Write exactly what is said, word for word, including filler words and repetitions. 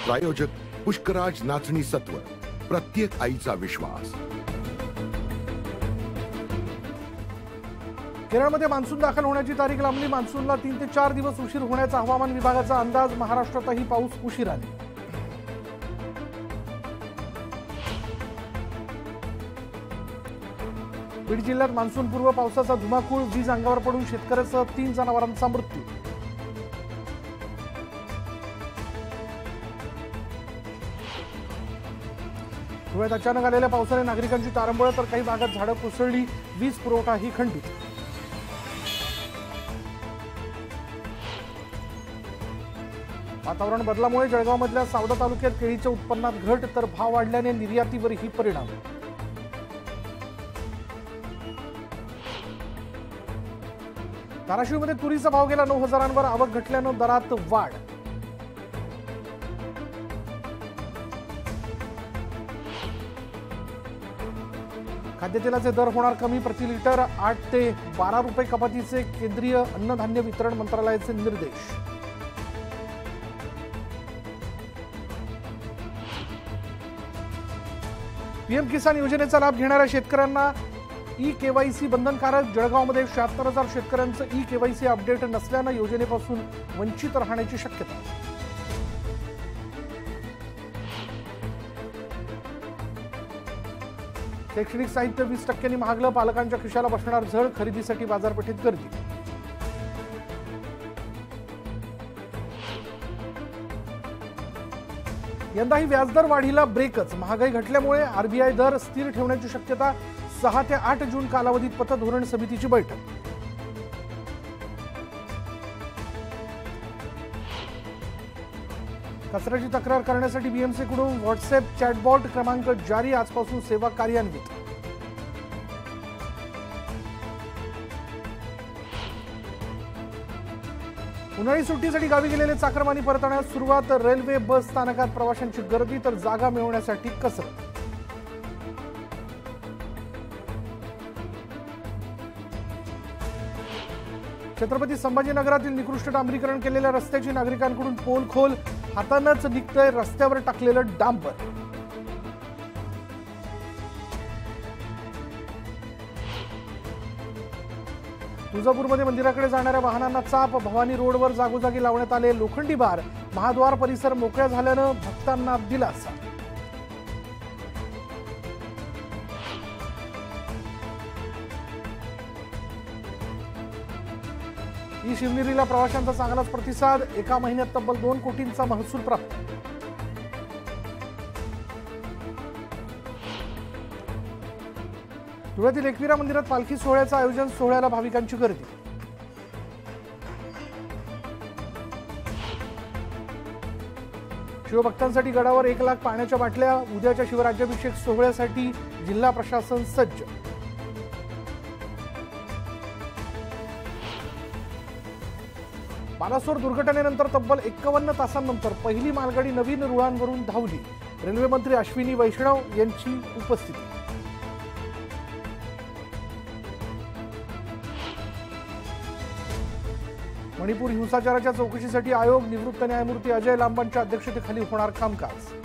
प्रायोजक पुष्कराज नाचणी सत्व, प्रत्येक आईचा विश्वास। केरळमध्ये मान्सून दाखल होण्याची तारीख लांबली। मान्सूनला तीन ते चार दिवस उशीर होण्याचा हवामान विभागाचा अंदाज। महाराष्ट्रातही पाऊस उशिराने। बीड जिल्ह्यात मान्सूनपूर्व पावसाचा धुमाकूळ, वीज अंगावर पडून शेतकऱ्यासह तीन जनावरांचा मृत्यू। धुळ्यात अचानक आलेल्या पावसाने नागरिकांची तारंबळ, तर काही भागात झाडं कोसळली, वीज पुरवठाही खंडित। वातावरण बदलामुळे जळगावमधल्या सावदा तालुक्यात केळीच्या उत्पन्नात घट, तर भाव वाढल्याने निर्यातीवरही परिणाम। धाराशिवमध्ये तुरीचा भाव गेला नऊ हजारांवर, आवक घटल्यानं दरात वाढ। खाद्यतेलाचे दर होणार कमी, प्रति लिटर आठ ते बारा रुपये कपातीचे केंद्रीय अन्नधान्य वितरण मंत्रालयाचे निर्देश। पीएम किसान योजनेचा लाभ घेणाऱ्या शेतकऱ्यांना ई केवायसी बंधनकारक। जळगावमध्ये शहात्तर हजार शेतकऱ्यांचं ई केवायसी अपडेट नसल्यानं योजनेपासून वंचित राहण्याची शक्यता। शैक्षणिक साहित्य वीस टक्क्यांनी महागलं, पालकांच्या खिशाला बसणार झळ, खरेदीसाठी बाजारपेठेत गर्दी। यंदाही व्याजदर वाढीला ब्रेकच, महागाई घटल्यामुळे आरबीआय दर स्थिर ठेवण्याची शक्यता। सहा ते आठ जून कालावधीत पतधोरण समितीची बैठक। कचऱ्याची तक्रार करण्यासाठी बीएमसीकडून व्हॉट्सअप चॅटबॉट क्रमांक जारी, आजपासून सेवा कार्यान्वित। उन्हाळी सुट्टीसाठी गावी गेलेले चाकरमानी परतण्यास सुरुवात। रेल्वे बस स्थानकात प्रवाशांची गर्दी, तर जागा मिळवण्यासाठी कसरत। छत्रपती संभाजीनगरातील निकृष्ट डांबरीकरण केलेल्या रस्त्याची नागरिकांकडून पोलखोल, हातानंच निघतंय रस्त्यावर टाकलेलं डांबर। तुळजापूरमध्ये मंदिराकडे जाणाऱ्या वाहनांना चाप, भवानी रोडवर जागोजागी लावण्यात आले लोखंडी बार। महाद्वार परिसर मोकळा झाल्यानं भक्तांना दिलासा। ई शिवनेरीला प्रवाशांचा चांगलाच प्रतिसाद, एका महिन्यात तब्बल दोन कोटींचा महसूल प्राप्त। धुळ्यातील एकविरा मंदिरात पालखी सोहळ्याचं आयोजन, सोहळ्याला भाविकांची गर्दी। शिवभक्तांसाठी गडावर एक लाख पाण्याच्या बाटल्या, उद्याच्या शिवराज्याभिषेक सोहळ्यासाठी जिल्हा प्रशासन सज्ज। बालासोर दुर्घटनेनंतर तब्बल एक्कावन्न तासांनंतर पहिली मालगाडी नवीन रुळांवरून धावली। रेल्वे मंत्री अश्विनी वैष्णव यांची उपस्थिती। मणिपूर हिंसाचाराच्या चौकशीसाठी आयोग, निवृत्त न्यायमूर्ती अजय लांबांच्या अध्यक्षतेखाली होणार कामकाज।